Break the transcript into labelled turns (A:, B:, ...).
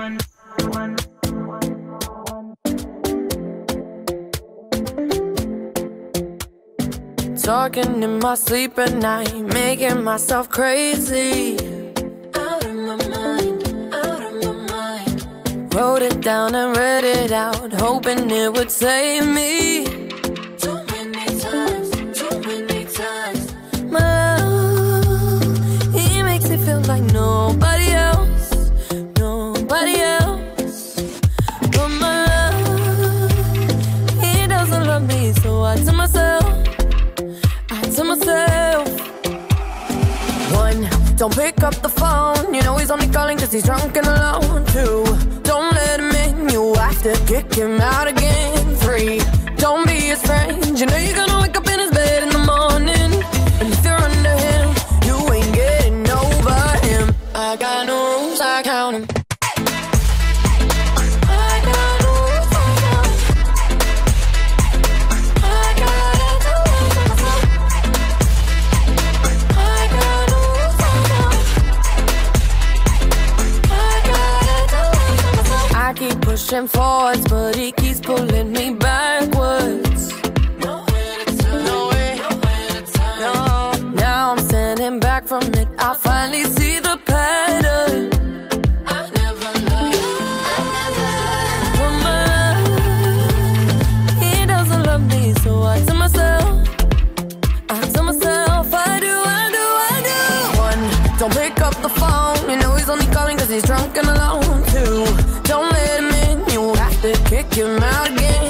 A: Talking in my sleep at night, making myself crazy. Out of my mind, out of my mind. Wrote it down and read it out, hoping it would save me. Too many times, too many times. My love, he makes me feel like nobody else, nobody else. But my love, he doesn't love me, so I tell myself, one, don't pick up the phone, you know he's only calling cause he's drunk and alone. Two, don't let him in, you have to kick him out again. Three, don't be his friend, you know you're gonna wake up in his bed in the morning. And if you're under him, you ain't getting over him. I got no rules, I count him. I keep pushing forwards, but he keeps pulling me backwards. Nowhere to turn, nowhere to turn. No. Now I'm standing back from it, I finally see the pattern. I never loved you, I never loved you. He doesn't love me, so I tell myself, I do. One, don't pick up the phone, you know he's only calling cause he's drunk and alone. Two, don't let him in, you have to kick him out again.